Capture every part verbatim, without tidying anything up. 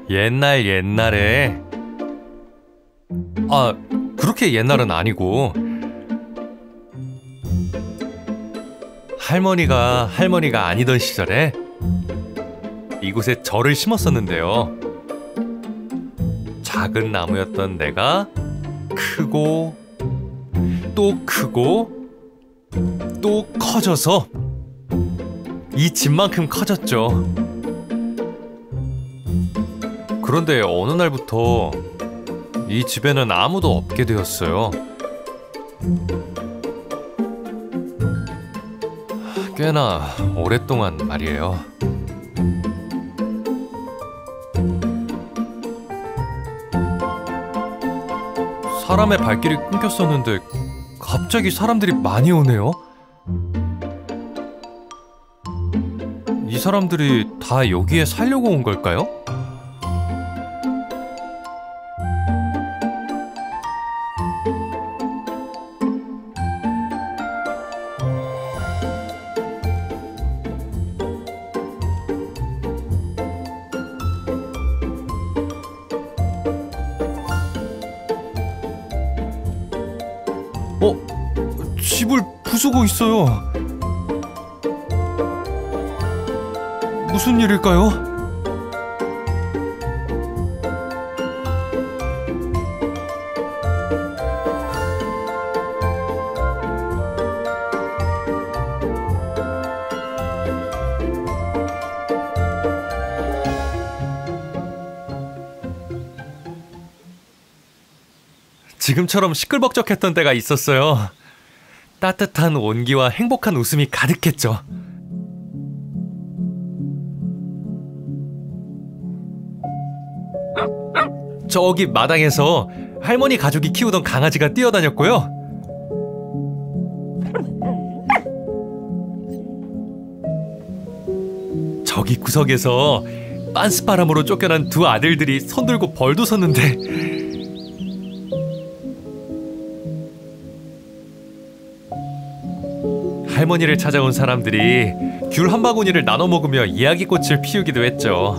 옛날 옛날에, 아, 그렇게 옛날은 아니고, 할머니가 할머니가 아니던 시절에 이곳에 절을 심었었는데요. 작은 나무였던 내가 크고 또 크고 또 커져서 이 집만큼 커졌죠. 그런데 어느 날부터 이 집에는 아무도 없게 되었어요. 꽤나 오랫동안 말이에요. 사람의 발길이 끊겼었는데 갑자기 사람들이 많이 오네요. 이 사람들이 다 여기에 살려고 온 걸까요? 어? 집을 부수고 있어요. 무슨 일일까요? 지금처럼 시끌벅적했던 때가 있었어요. 따뜻한 온기와 행복한 웃음이 가득했죠. 저기 마당에서 할머니 가족이 키우던 강아지가 뛰어다녔고요. 저기 구석에서 빤스바람으로 쫓겨난 두 아들들이 손들고 벌도 섰는데 할머니를 찾아온 사람들이 귤 한 바구니를 나눠 먹으며 이야기꽃을 피우기도 했죠.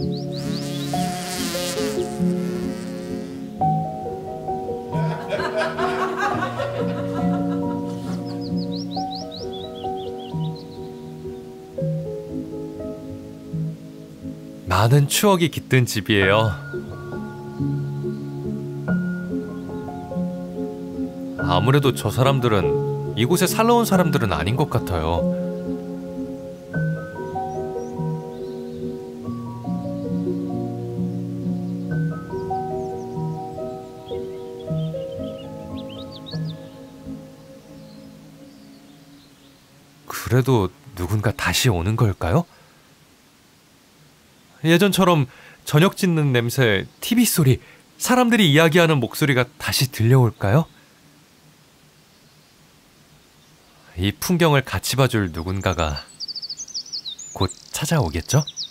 많은 추억이 깃든 집이에요. 아무래도 저 사람들은 이곳에 살러 온 사람들은 아닌 것 같아요. 그래도 누군가 다시 오는 걸까요? 예전처럼 저녁 짓는 냄새, 티비 소리, 사람들이 이야기하는 목소리가 다시 들려올까요? 이 풍경을 같이 봐줄 누군가가 곧 찾아오겠죠?